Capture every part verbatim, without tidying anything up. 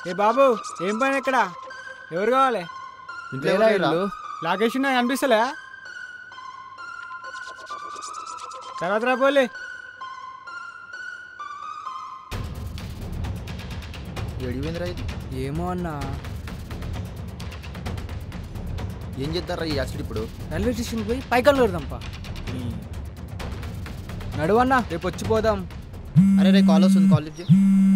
ఏ బాబు ఏం పని ఇక్కడ? ఎవరు కావాలి? లాకేషన్ కనిపిస్తలే. తర్వాత రాపోలే. ఏమో అన్నా. ఏం చేస్తారా ఈ యాక్సిడెంట్? ఇప్పుడు రైల్వే స్టేషన్ పోయి పైకల్లో పెడదాంపా. నడువన్నా, రేపు వచ్చిపోదాం. అరే రే కాల్ వస్తుంది, కాల్ లిఫ్ట్ చేయి.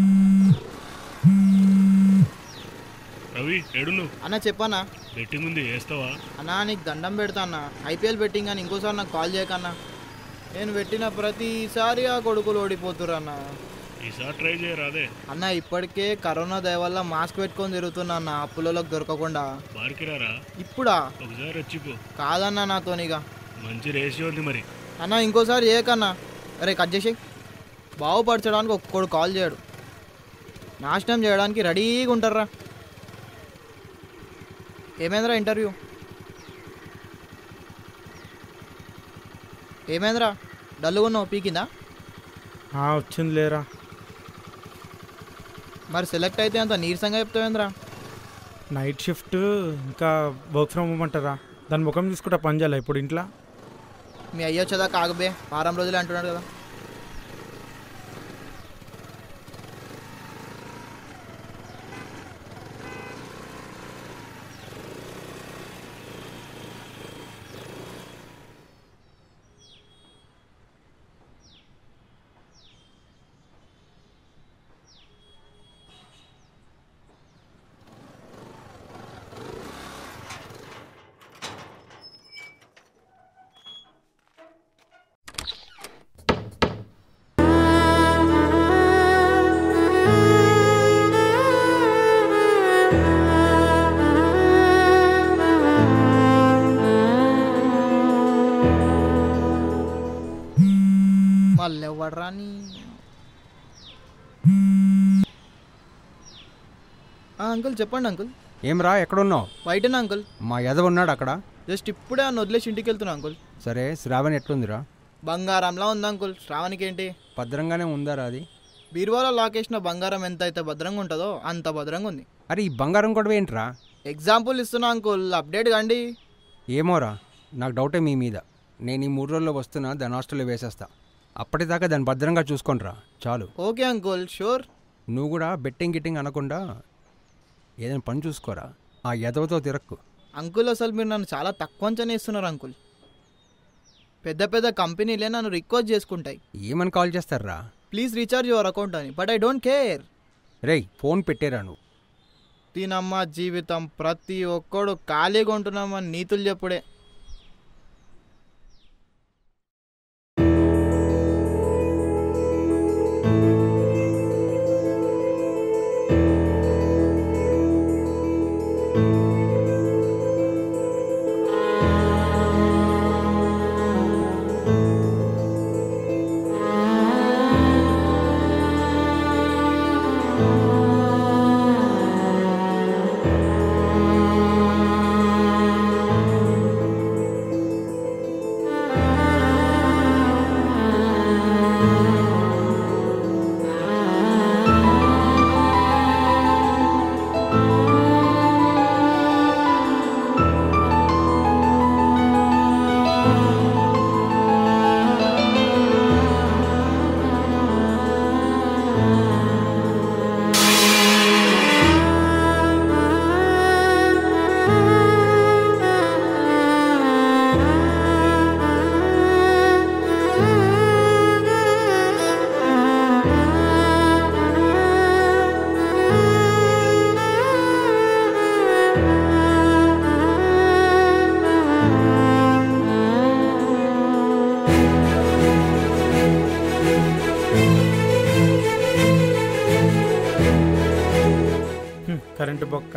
రవి ఏడును అన్న చెప్పన్నా. బెట్టింగ్ ఉంది, వేస్తావా? అన్నా నీకు దండం పెడతా అన్న, ఐపీఎల్ బెట్టింగ్ అని ఇంకోసారి నాకు కాల్ చేయకన్నా. నేను పెట్టిన ప్రతిసారి ఆ కొడుకులు ఓడిపోతురు అన్న. ఈసారి ట్రై చేయరాదే అన్న. ఇప్పటికే కరోనా దయ వల్ల మాస్క్ పెట్టుకొని తిరుగుతున్నా అన్న, అప్పులలోకి దొరకకుండా. బారికిరారా ఇప్పుడా? ఒకసారి వచ్చిపో. కాదన్నా నాతోనిగా. మంచి రేషియో ఉంది మరి. అన్న ఇంకోసారి చేయకన్నా. అరే కట్ చేసి. బాగుపరచడానికి ఒక్కడు కాల్ చేయడు, నాశనం చేయడానికి రెడీగా ఉంటారా. ఏమైందిరా ఇంటర్వ్యూ? ఏమైందిరా డల్లుగా ఉన్నావు? పీకిందా? వచ్చింది లేరా. మరి సెలెక్ట్ అయితే అంత నీరసంగా చెప్తావేంద్రా? నైట్ షిఫ్ట్ ఇంకా వర్క్ ఫ్రమ్ హోమ్ అంటారా, దాని ముఖం తీసుకుంటా పని చేయాలి ఇప్పుడు ఇంట్లో. మీ అయ్యో వచ్చేదా కాగబే, వారం రోజులే అంటున్నాడు కదా. మళ్ళీ ఎవడరాని. అంకుల్ చెప్పండి అంకుల్. ఏం రా, ఎక్కడున్నావు? బయటనా అంకుల్. మా యదవ ఉన్నాడు అక్కడ. జస్ట్ ఇప్పుడే అన్న వదిలేసి ఇంటికి వెళ్తున్నా అంకుల్. సరే, శ్రావణి ఎట్లుందిరా? బంగారంలా ఉంది అంకుల్. శ్రావణికి ఏంటి? భద్రంగానే ఉందారా అది? బీరువాలో లాకేసిన బంగారం ఎంత అయితే భద్రంగా ఉంటుందో అంత భద్రంగా ఉంది. అరే ఈ బంగారం కూడా ఏంట్రా? ఎగ్జాంపుల్ ఇస్తున్నా అంకుల్, అప్డేట్ కండి. ఏమోరా, నాకు డౌటే మీ మీద. నేను ఈ మూడు రోజుల్లో వస్తున్నా, దాని హాస్టల్లో వేసేస్తా. అప్పటిదాకా దాన్ని భద్రంగా చూసుకొనిరా చాలు. Okay uncle, sure. నువ్వు కూడా బెట్టింగ్ గిట్టింగ్ అనకుండా ఏదైనా పని చూసుకోరా, ఆ యదవతో తిరక్కు. అంకుల్ అసలు మీరు నన్ను చాలా తక్కువ అంచనా ఇస్తున్నారు అంకుల్. పెద్ద పెద్ద కంపెనీలే నన్ను రిక్వెస్ట్ చేసుకుంటాయి. ఏమని కాల్ చేస్తారా? ప్లీజ్ రీఛార్జ్ యువర్ అకౌంట్ అని, బట్ ఐ డోంట్ కేర్. రేయ్ ఫోన్ పెట్టేరా నువ్వు. దీనమ్మ జీవితం, ప్రతి ఒక్కడు ఖాళీగా ఉంటున్నామని నీతులు చెప్పుడే. కరెంటు బొక్క.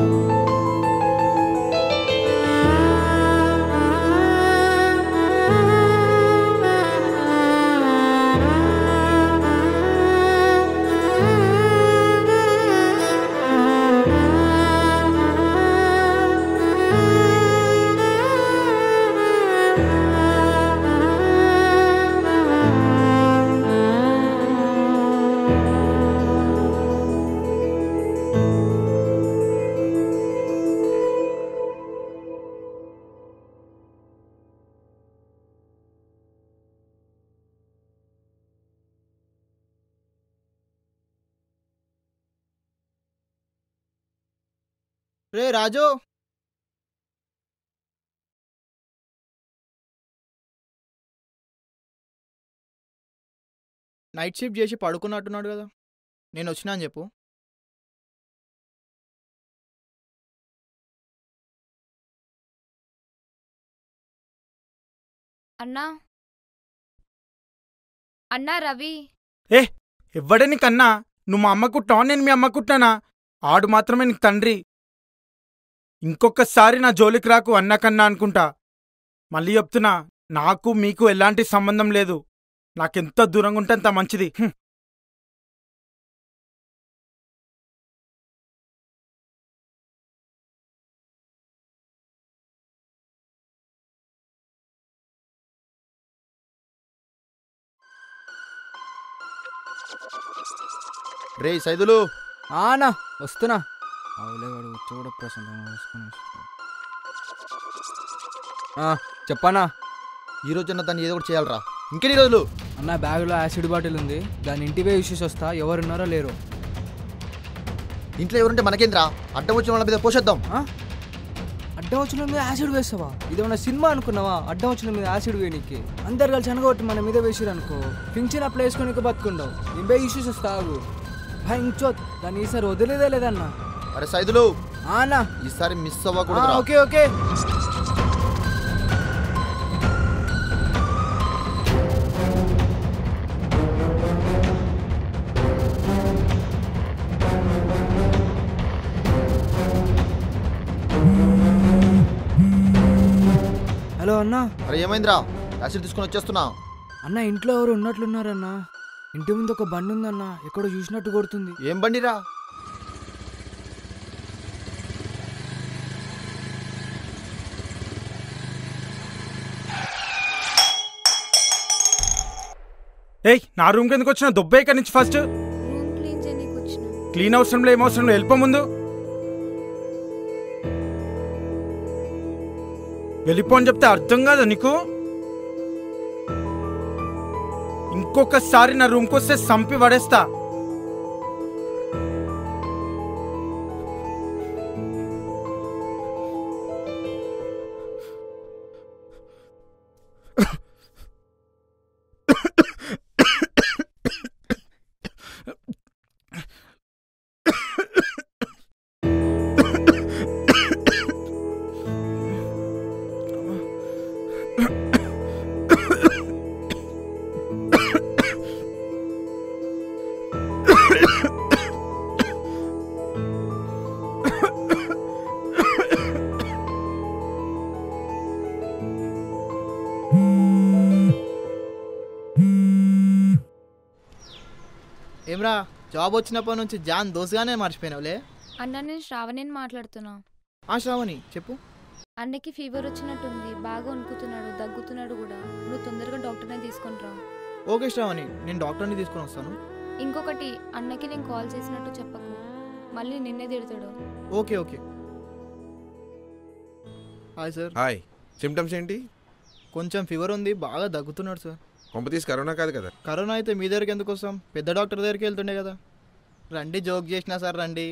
ఆ రే రాజు, నైట్ షిఫ్ట్ చేసి పడుకున్నట్టున్నాడు కదా, నేను వచ్చినా అని చెప్పు. అన్నా అన్నా రవి ఏ ఎవ్వడే నీకన్నా? నువ్వు మా అమ్మ కుట్టావు, నేను మీ అమ్మ కుట్టానా? ఆడు మాత్రమే నీకు తండ్రి. ఇంకొకసారి నా జోలికి రాకు అన్నా కన్నా అనుకుంటా. మళ్ళీ చెప్తున్నా, నాకు మీకు ఎలాంటి సంబంధం లేదు. నాకెంత దూరంగా ఉంటే అంత మంచిది. హ్మ్. రే సైదులు, ఆ అన్న వస్తున్నా. అవులేవాడు వచ్చి కూడా ప్రశాంతంగా చూసుకొని వస్తున్నా. ఆ, చెప్పన్నా. ఈ రోజున్న దాన్ని ఏదో ఒకటి చేయాలరా. ఇంకెన్ని రోజులు? అన్న బ్యాగ్లో యాసిడ్ బాటిల్ ఉంది, దాన్ని ఇంటివే యూస్ వస్తా. ఎవరున్నారో లేరు. ఇంట్లో ఎవరుంటే మనకేంద్రా, అడ్డం వచ్చిన వాళ్ళ మీద పోషొద్దాం. ఆ? అడ్డం వచ్చిన మీద యాసిడ్ వేస్తావా? ఇదేమన్నా సినిమా అనుకున్నావా? అడ్డం వచ్చిన మీద యాసిడ్ వేయనీకి అందరు కలిసి అనగొట్టి మన మీద వేసిరు అనుకో, పింఛన్ అప్లై వేసుకొని బతుకుండవు. ఇంబే ఇష్యూస్ వస్తావు భయించోత్. దాన్ని ఈసారి వదిలేదే లేదన్నా. అరే సైదులు, అన్నా ఈసారి మిస్ ఆ, అవ్వకూడదు. Okay okay. హలో అన్నా. అరే ఏమైందిరా? యాసిడ్ తీసుకొని వచ్చేస్తున్నా. అన్న ఇంట్లో ఎవరు ఉన్నట్లున్నారన్నా. ఇంటి ముందు ఒక బండి ఉందన్న, ఎక్కడో చూసినట్టు కొడుతుంది. ఏం బండిరా? ఏయ్, నా రూమ్కి ఎందుకు వచ్చిన? దొబ్బే ఇక్కడి నుంచి ఫస్ట్. రూమ్ క్లీన్ చేయనీకి వచ్చిన. క్లీన్ అవసరంలో ఏమవసరంలో వెళ్ళిపో ముందు. వెళ్ళిపో అని చెప్తే అర్థం కాదా నీకు? ఇంకొకసారి నా రూమ్కి వస్తే సంపి పడేస్తా. ఏమ్రా, జాబ్ వచ్చినప్పటి నుంచి జాన్ దోసుగానే మర్చిపోయినావులే. అన్న నేను శ్రావణిని మాట్లాడుతున్నా. ఆ శ్రావణి చెప్పు. అన్నకి ఫీవర్ వచ్చినట్టుంది, బాగా వణుకుతున్నాడు, దగ్గుతున్నాడు కూడా. నువ్వు తొందరగా డాక్టర్ని తీసుకొని రా. ఓకే శ్రావణి, నేను డాక్టర్ని తీసుకొని వస్తాను. ఇంకొకటి, అన్నకి నేను కాల్ చేసినట్టు చెప్పకు, మళ్ళీ నిన్నే తిడతాడు. Okay okay. Hi sir. Hi. Symptoms ఏంటి? కొంచెం ఫీవర్ ఉంది, బాగా దగ్గుతున్నాడు సార్. కొంపతీసి కరోనా కాదు కదా? కరోనా అయితే మీ దగ్గరికి ఎందుకు వస్తాం? పెద్ద డాక్టర్ దగ్గరికి వెళ్తుండే కదా. రండి, జోక్ చేసినా సార్ రండి.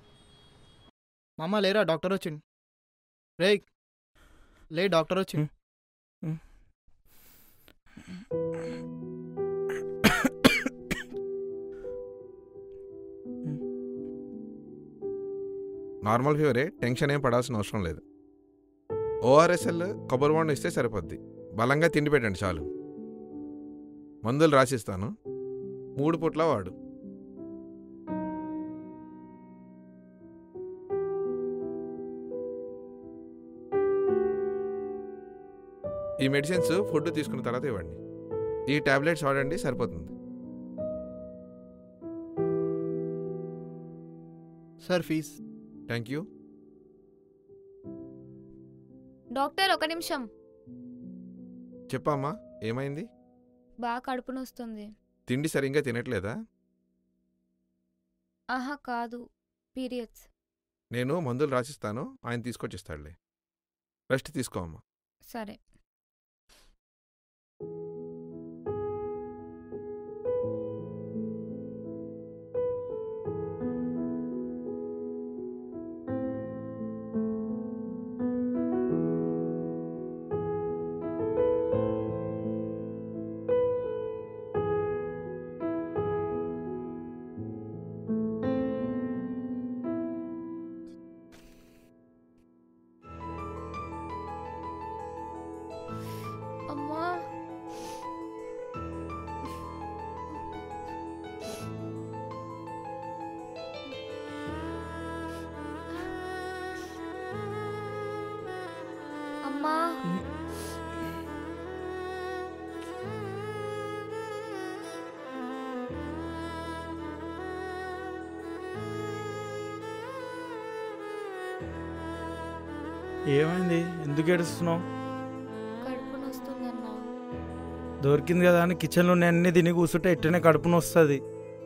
మామ లేరా, డాక్టర్ వచ్చింది. రే లే, డాక్టర్ వచ్చింది. నార్మల్ ఫీవరే, టెన్షన్ ఏం పడాల్సిన అవసరం లేదు. ఓఆర్ఎస్ఎల్ కొబ్బరి బొండం ఇస్తే సరిపోద్ది. బలంగా తిండి పెట్టండి చాలు. మందులు రాసిస్తాను, మూడు పూట్ల వాడు. ఈ మెడిసిన్స్ ఫుడ్ తీసుకున్న తర్వాత ఇవ్వండి. ఈ టాబ్లెట్స్ వాడండి, సరిపోతుంది. Sir fees. Thank you. Doctor ఒక నిమిషం. చెప్పమ్మా, ఏమైంది? బాగా కడుపు నొస్తుంది. తిండి సరిగ్గా తినట్లేదా? ఆహా కాదు, పీరియడ్స్. నేను మందులు రాసిస్తాను, ఆయన తీసుకొచ్చిస్తాడులే. రెస్ట్ తీసుకో అమ్మా. సరే. అమ్మా అమ్మా ఏమైంది? ఎందుకు ఏడుస్తున్నావు? కడుపు నొస్తుందన్నా. దొరికింది కదా అని కిచెన్లో నేను అన్ని తిని కూర్చుంటే ఎట్టనే కడుపున వస్తుంది.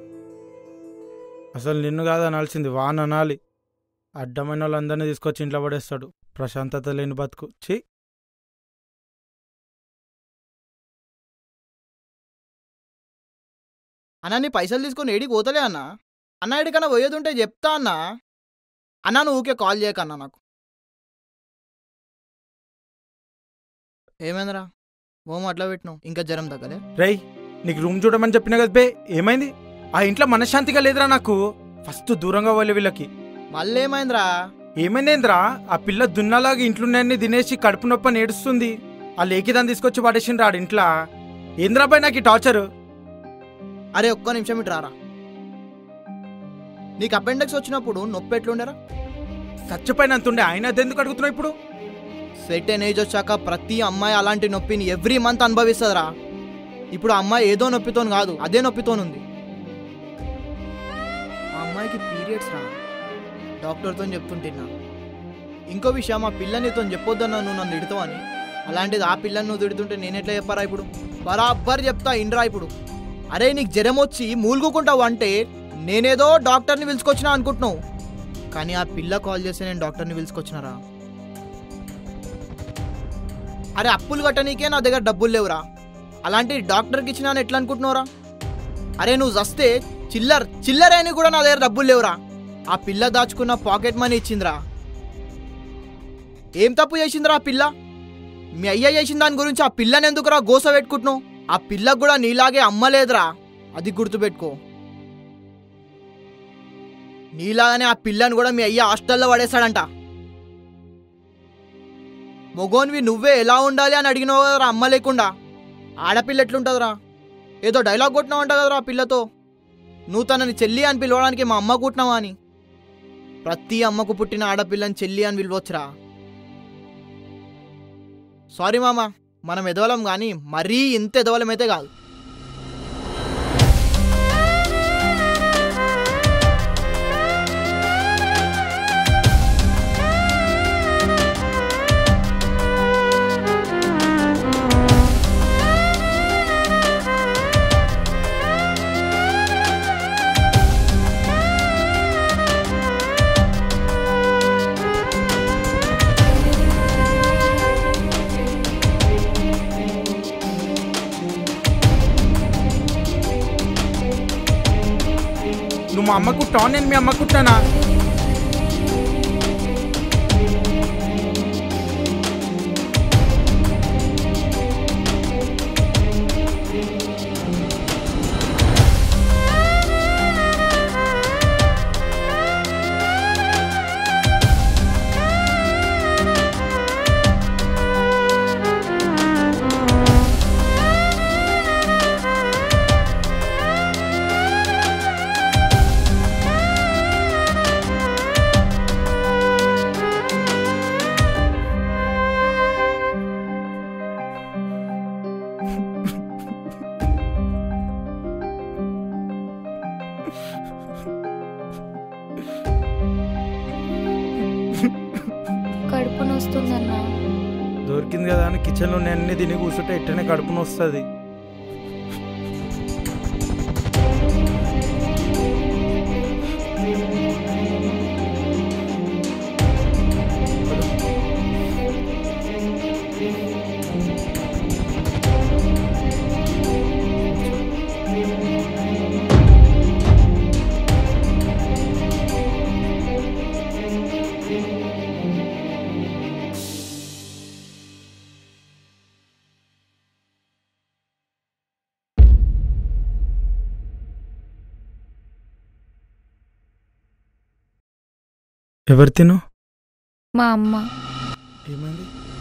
అసలు నిన్ను కాదు అనాల్సింది, వాన్ అనాలి. అడ్డమైన వాళ్ళందరినీ తీసుకొచ్చి ఇంట్లో పడేస్తాడు. ప్రశాంతత లేని బతుకు. ఛీ! అన్న నీ పైసలు తీసుకొని ఏడికి పోతలే అన్న. అన్న ఏడికన్నా పోయేది ఉంటే చెప్తా అన్న. అన్న నువ్వు ఊకే కాల్ చేయకన్నా నాకు. ఏమైందిరా మోమ అట్లా పెట్టినావు? ఇంకా జ్వరం తగ్గలే? రై, నీకు రూమ్ చూడమని చెప్పినా కదా బే, ఏమైంది? ఆ ఇంట్లో మనశ్శాంతిగా లేదురా నాకు. ఫస్ట్ దూరంగా పోలే వీళ్ళకి. మళ్ళీ ఏమైందిరా? ఏమైందేంద్రా? ఆ పిల్ల దున్నలాగా ఇంట్లోనే తినేసి కడుపు నొప్పి అని ఏడుస్తుంది. ఆ లేకిదాన్ని తీసుకొచ్చి పడేసిండ్రా ఆడ ఇంట్లో. ఏంద్రా బాయ్ నాకు ఈ టార్చరు? అరే ఒక్క నిమిషం ఇటు రారా. నీకు అపెండిక్స్ వచ్చినప్పుడు నొప్పి ఎట్లుండేరా? చచ్చిపోయినంతుండే. ఆయన అదెందుకు అడుగుతున్నావు ఇప్పుడు? సెటెన్ ఏజ్ వచ్చాక ప్రతి అమ్మాయి అలాంటి నొప్పిని ఎవ్రీ మంత్ అనుభవిస్తుందిరా. ఇప్పుడు ఆ అమ్మాయి ఏదో నొప్పితో కాదు, అదే నొప్పితోనుంది. ఆ అమ్మాయికి పీరియడ్స్ రా. డాక్టర్తో చెప్తుంటున్నా. ఇంకో విషయం, ఆ పిల్ల నీతో చెప్పొద్దన్నా నువ్వు నన్ను తిడతావని. అలాంటిది ఆ పిల్లని నువ్వు తిడుతుంటే నేనెట్లా చెప్పారా ఇప్పుడు? బరాబర్ చెప్తా ఇండ్రా ఇప్పుడు. అరే నీకు జ్వరం వచ్చి మూలుగుకుంటావు అంటే నేనేదో డాక్టర్ని పిలుచుకొచ్చినా అనుకుంటున్నావు, కానీ ఆ పిల్ల కాల్ చేస్తే నేను డాక్టర్ని పిలుచుకొచ్చినారా. అరే అప్పులు కట్టనీకే నా దగ్గర డబ్బులు లేవురా, అలాంటి డాక్టర్కి ఇచ్చినా అని ఎట్లా అనుకుంటున్నావురా? అరే నువ్వు చస్తే చిల్లర్ చిల్లర్ అని కూడా నా దగ్గర డబ్బులు లేవురా. ఆ పిల్ల దాచుకున్న పాకెట్ మనీ ఇచ్చిందిరా. ఏం తప్పు చేసిందిరా ఆ పిల్ల? మీ అయ్య చేసిన దాని గురించి ఆ పిల్లని ఎందుకురా గోస పెట్టుకుంటున్నావు? ఆ పిల్లకు కూడా నీలాగే అమ్మలేదురా, అది గుర్తుపెట్టుకో. నీలాగానే ఆ పిల్లని కూడా మీ అయ్య హాస్టల్లో పడేస్తాడంట. మొగోన్వి నువ్వే ఎలా ఉండాలి అని అడిగినావు కదరా అమ్మ లేకుండా. ఆడపిల్ల ఎట్లుంటుందిరా? ఏదో డైలాగ్ కొట్టినావు అంట కదరా ఆ పిల్లతో. నువ్వు తనని చెల్లి అని పిలవడానికి మా అమ్మ కుట్టినావా అని? ప్రతి అమ్మకు పుట్టిన ఆడపిల్లని చెల్లి అని పిలవచ్చురా. సారీ మామ, మనం ఎదవలం కానీ మరీ ఇంత ఎదవలమైతే కాదు. నువ్వు మా అమ్మ కుట్టావు, నేను మీ అమ్మ కుట్టానా? కడుపు నొస్తుందన్నా. దొరికింది కదా అని కిచెన్లో నేను అన్ని తిని కూర్చుంటే ఎట్టనే కడుపున వస్తుంది. ఎవరు తిను? మా అమ్మ. ఏమైంది?